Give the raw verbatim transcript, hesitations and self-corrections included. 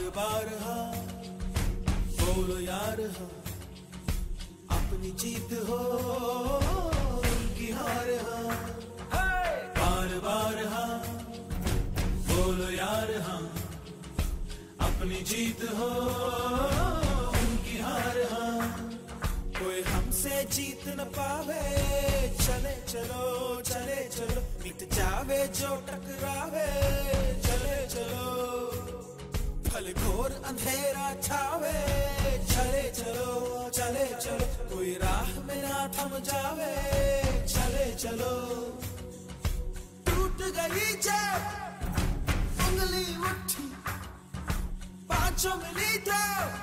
बार हाँ बोलो यार हाँ, अपनी जीत हो उनकी हार हाँ, बार बार हाँ बोलो यार हाँ, अपनी जीत हो उनकी हार हाँ, कोई हमसे जीत न पावे, चले चलो चले चलो, मिट जावे जो टकरावे, चले चलो, भले घोर अंधेरा छावे, चले चलो चले चलो, कोई राह में ना थम जावे, चले चलो, टूट गई जब उंगली मुट्ठी, पांचों मिली तो